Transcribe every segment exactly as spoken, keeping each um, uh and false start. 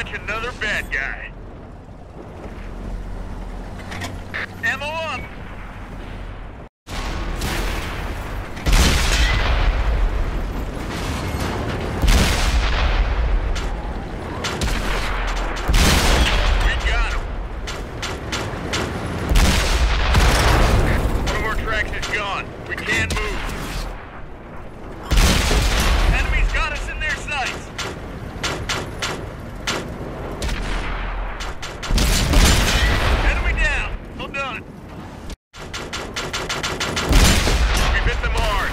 Catch another bad guy. Ammo up! We got him. One of our tracks is gone. We can't move. Enemies got us in their sights. Enemy down. Well done. We've hit them hard.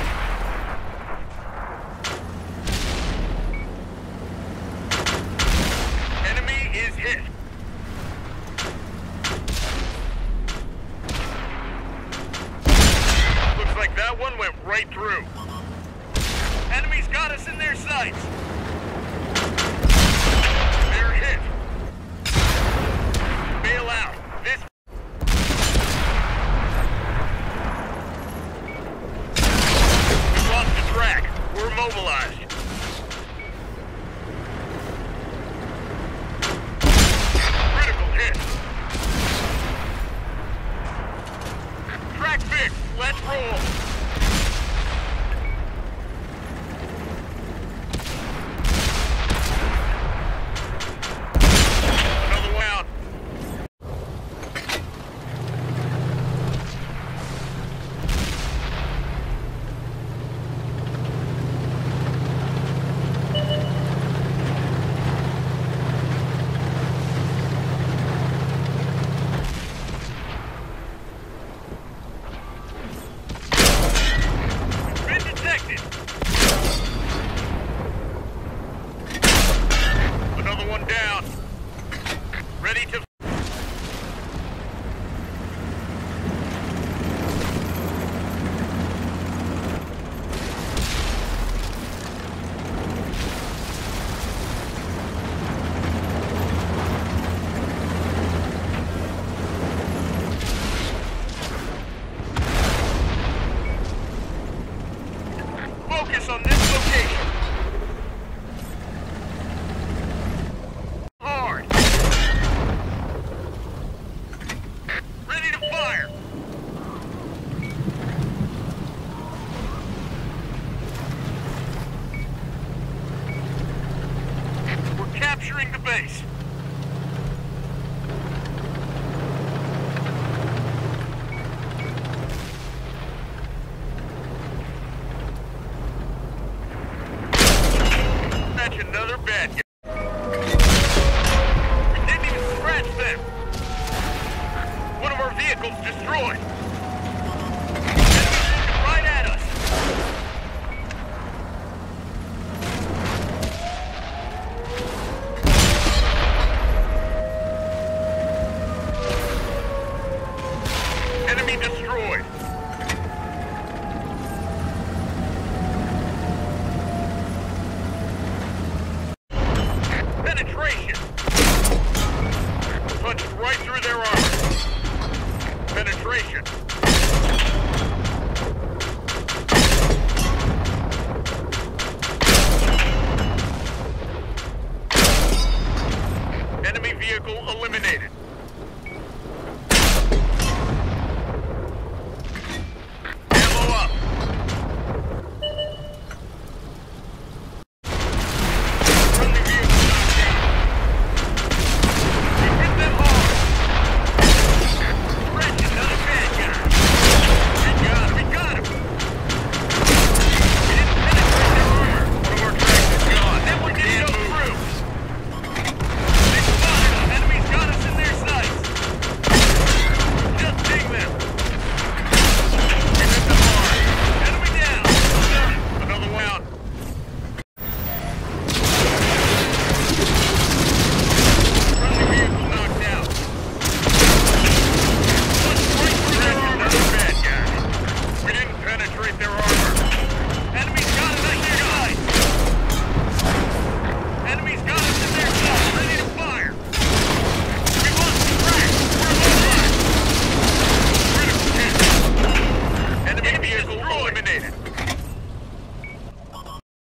Enemy is hit. Looks like that one went right through. Enemies got us in their sights. They're hit. Bail out. This. We lost the track. We're mobilized. Critical hit. Track fixed. Let's roll. Another one out. Been detected. Another one down. Ready to. Focus on this location. Hard. Ready to fire. We're capturing the base. Catch another bad guy.